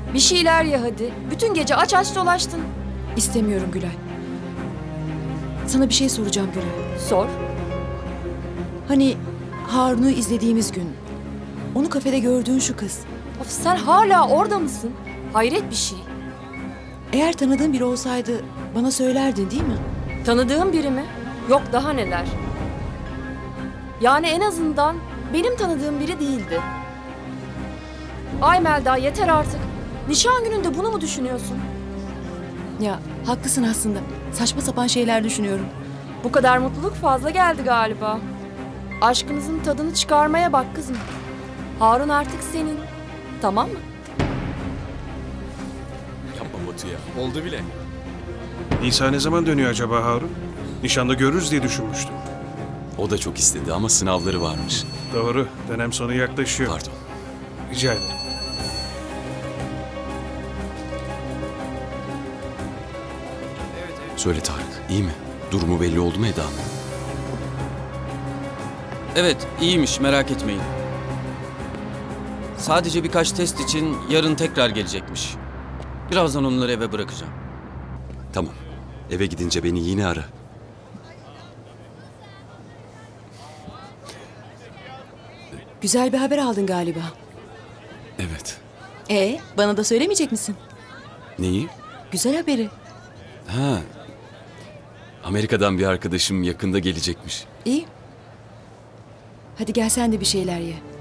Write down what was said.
Bir şeyler ye hadi. Bütün gece aç aç dolaştın. İstemiyorum Gülay. Sana bir şey soracağım Gülay. Sor. Hani Harun'u izlediğimiz gün, onu kafede gördüğün şu kız. Of, sen hala orada mısın? Hayret bir şey. Eğer tanıdığın biri olsaydı bana söylerdin değil mi? Tanıdığım biri mi? Yok, daha neler. Yani en azından benim tanıdığım biri değildi. Ay Melda, yeter artık. Nişan gününde bunu mu düşünüyorsun? Ya haklısın aslında. Saçma sapan şeyler düşünüyorum. Bu kadar mutluluk fazla geldi galiba. Aşkınızın tadını çıkarmaya bak kızım. Harun artık senin. Tamam mı? Yapma Batu ya. Oldu bile. Nisa ne zaman dönüyor acaba Harun? Nişanda görürüz diye düşünmüştüm. O da çok istedi ama sınavları varmış. Doğru, dönem sonu yaklaşıyor. Pardon. Rica ederim. Söyle Tarık, iyi mi? Durumu belli oldu mu Eda'nın? Evet, iyiymiş, merak etmeyin. Sadece birkaç test için yarın tekrar gelecekmiş. Birazdan onları eve bırakacağım. Tamam. Eve gidince beni yine ara. Güzel bir haber aldın galiba. Evet. Bana da söylemeyecek misin? Neyi? Güzel haberi. Ha. Amerika'dan bir arkadaşım yakında gelecekmiş. İyi. Hadi gel sen de bir şeyler ye.